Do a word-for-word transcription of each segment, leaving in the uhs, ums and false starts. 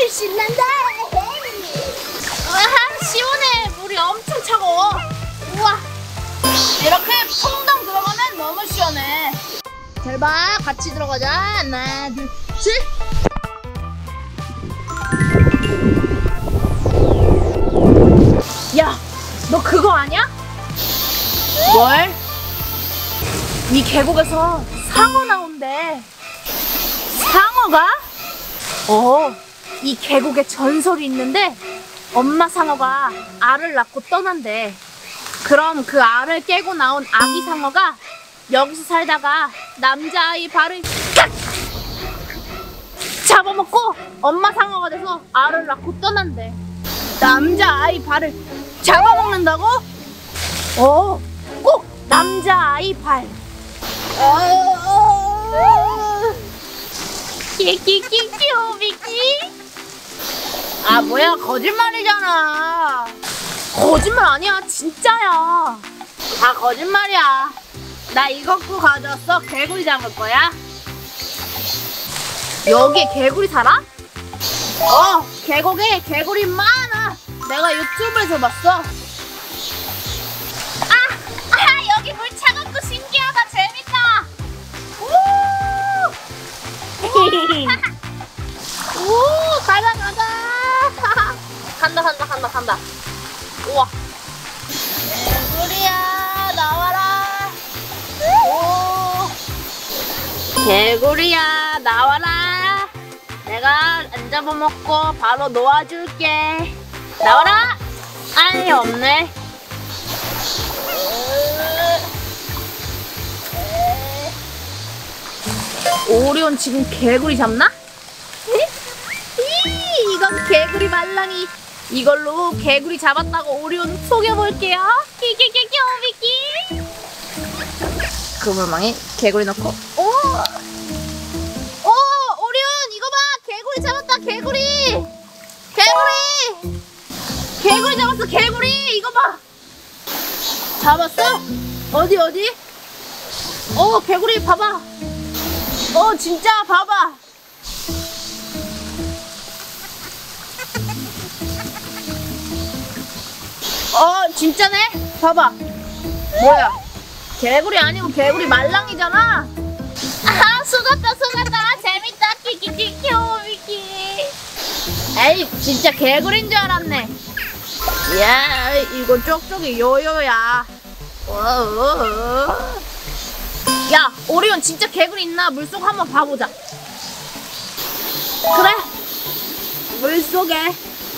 신난다. 와, 시원해. 물이 엄청 차가워. 우와, 이렇게 퐁당 들어가면 너무 시원해. 잘 봐, 같이 들어가자. 하나, 둘, 셋. 야, 너 그거 아냐? 뭘? 이 계곡에서 상어 나온대. 상어가? 어, 이 계곡에 전설이 있는데 엄마 상어가 알을 낳고 떠난대. 그럼 그 알을 깨고 나온 아기 상어가 여기서 살다가 남자아이 발을 깍! 잡아먹고 엄마 상어가 돼서 알을 낳고 떠난대. 남자아이 발을 잡아먹는다고? 어, 꼭 남자아이 발. 키키키키 오비키. 아, 뭐야, 거짓말이잖아. 거짓말 아니야, 진짜야. 다 거짓말이야. 나 이거 갖고 가져왔어. 개구리 잡을 거야. 여기에 개구리 살아? 어, 계곡에 개구리 많아. 내가 유튜브에서 봤어. 아, 아, 여기 물 차갑고 신기하다. 재밌다. 우! 오, 가자, 가자. 간다, 간다, 간다, 간다. 우와. 개구리야, 나와라. 오. 개구리야, 나와라. 내가 안 잡아먹고 바로 놓아줄게. 나와라. 아니, 없네. 오리온 지금 개구리 잡나? 이, 이건 개구리 말랑이. 이걸로 개구리 잡았다고 오리온 속여볼게요. 키키키키 오비키. 그 물망에 개구리 넣고. 오! 오! 오리온 이거 봐! 개구리 잡았다. 개구리! 개구리! 개구리 잡았어. 개구리! 이거 봐! 잡았어? 어디 어디? 어, 개구리 봐봐. 어, 진짜 봐봐. 어, 진짜네? 봐봐. 뭐야? 개구리 아니고 개구리 말랑이잖아. 아, 속았다 속았다. 재밌다. 키키키키 오미키. 에이, 진짜 개구리인 줄 알았네. 야, 이거 쪽쪽이 요요야. 어어. 야, 오리온 진짜 개구리 있나? 물속 한번 봐보자. 그래, 물속에.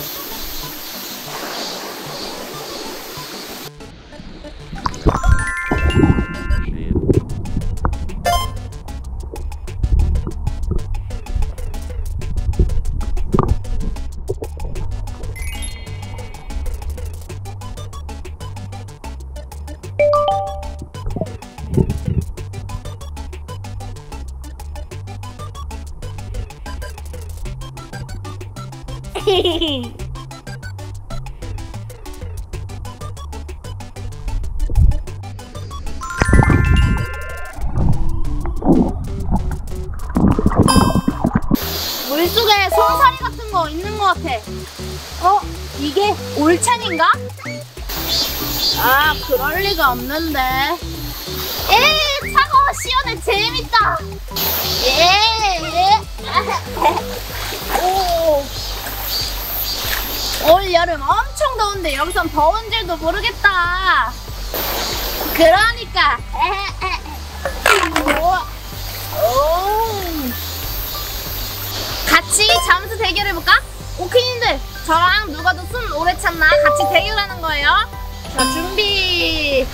물속에 송사리 같은 거 있는 것 같아. 어? 이게 올찬인가? 아, 그럴 리가 없는데. 에, 차가워. 시원해. 재밌다. 예. 오. 올 여름 엄청 더운데 여기선 더운 줄도 모르겠다. 그러니까. 오. 같이 잠수 대결해볼까? 오키님들, 저랑 누가 더 숨 오래 참나 같이 대결하는 거예요. 자, 준비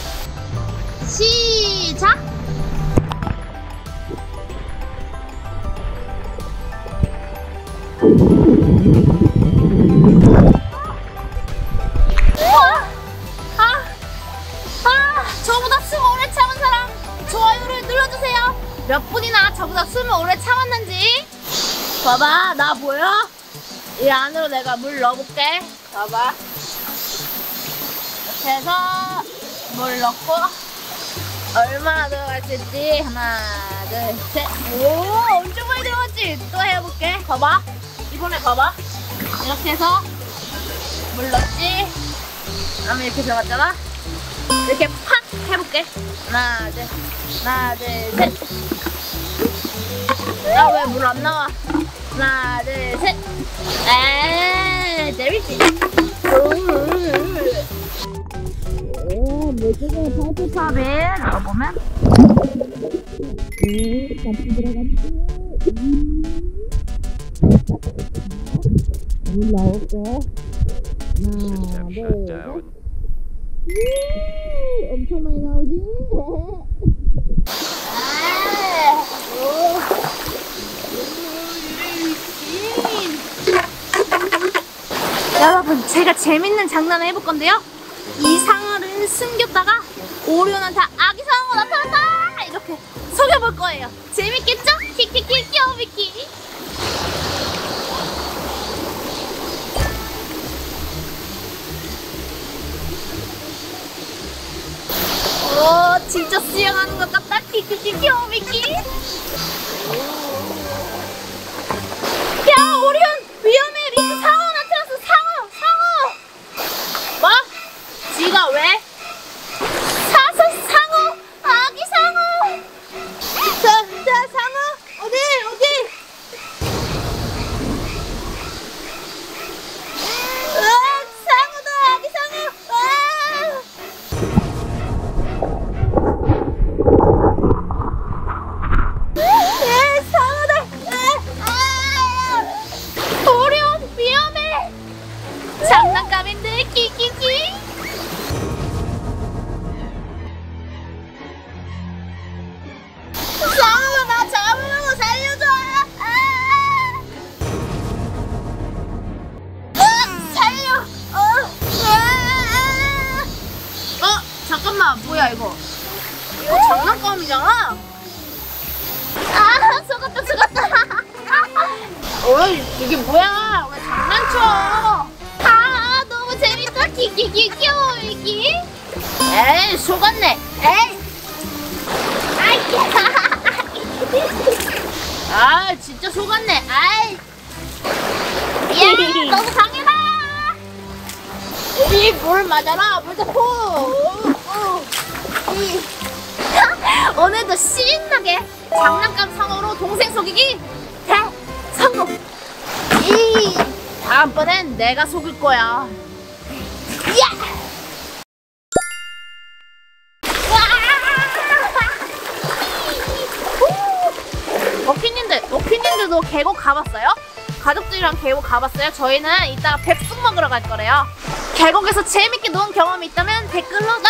시작. 우와! 아, 아, 저보다 숨 오래 참은 사람 좋아요를 눌러주세요. 몇 분이나 저보다 숨을 오래 참았는지. 봐봐, 나 보여? 이 안으로 내가 물 넣어볼게. 봐봐. 이렇게 해서 물 넣고 얼마나 들어갈 수 있지? 하나, 둘, 셋. 오, 엄청 많이 들어갔지? 또 해볼게. 봐봐. 이번에 봐봐. 이렇게 해서 물 넣었지. 그다음에 이렇게 들어갔잖아. 이렇게 팍 해볼게. 하나, 둘, 하나, 둘, 셋. 야, 왜 물 안 나와? 하나, 둘, 셋. 에이, 재밌지? 오, 물속에 파이프탑에 넣어보면 음, 같이 들어갔지. 물 나올게. 하나, 둘, 셋. 우, 엄청 많이 나오지? 아, 오. 여러분, 제가 재밌는 장난을 해볼 건데요. 이 상어를 숨겼다가 오리온한테 아기 상어가 나타났다! 이렇게 속여볼 거예요. 재밌겠죠? 키키키 귀여우미키. 오, 진짜 수영하는 것 같다. 키키키 귀여우미키. 야, 오리온 위험해. 밑에 상어 나타났어. 상어, 상어. 뭐? 지가 왜? 사서 상어, 아기 상어. 자, 자, 상어 어디, 어디? 으악, 상어다, 아기 상어. 으악. 예, 상어다. 으악. 오리온 위험해. 장난감인데 키키키. 상어가 나 잡으려고 살려줘. 아! 으악, 살려. 어, 아! 어, 잠깐만, 뭐야 이거? 이거 장난감이잖아. 아, 속았다, 속았다. 어이, 이게 뭐야? 왜 장난쳐? 아, 너무 재밌다. 키키키 귀여워 이기. 에이, 속았네. 에이. 아이. 아, 진짜 속았네. 아이. 야, 너무 강해라. 우리 물 맞아라. 물 잡고. 오늘도 신나게 장난감 상어로 동생 속이기 대성공. 이 다음번엔 내가 속일 거야. 야! 어피님들, 어피님들도 계곡 가봤어요? 가족들이랑 계곡 가봤어요? 저희는 이따 백숙 먹으러 갈 거래요. 계곡에서 재밌게 논 경험이 있다면 댓글로